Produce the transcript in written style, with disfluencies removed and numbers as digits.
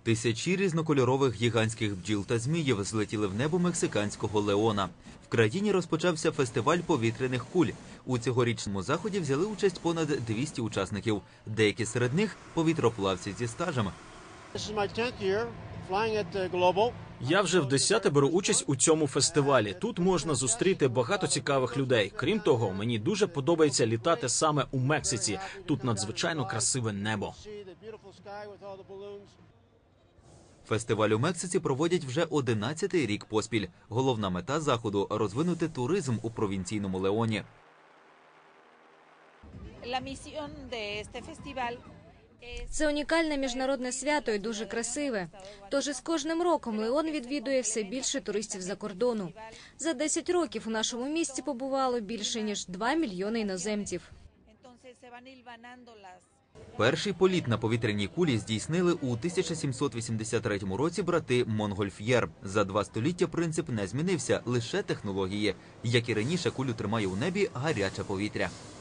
Тисячі різнокольорових гігантських бджіл та зміїв злетіли в небо мексиканського Леона. В країні розпочався фестиваль повітряних куль. У цьогорічному заході взяли участь понад 200 учасників. Деякі серед них – повітроплавці зі стажем. Я вже в 10-те беру участь у цьому фестивалі. Тут можна зустріти багато цікавих людей. Крім того, мені дуже подобається літати саме у Мексиці. Тут надзвичайно красиве небо. Фестиваль у Мексиці проводять вже 11-й рік поспіль. Головна мета заходу – розвинути туризм у провінційному Леоні. Це унікальне міжнародне свято і дуже красиве. Тож із кожним роком Леон відвідує все більше туристів за кордону. За 10 років у нашому місті побувало більше, ніж 2 мільйони іноземців. Перший політ на повітряній кулі здійснили у 1783 році брати Монгольф'єр. За 2 століття принцип не змінився, лише технології. Як і раніше, кулю тримає у небі гаряче повітря.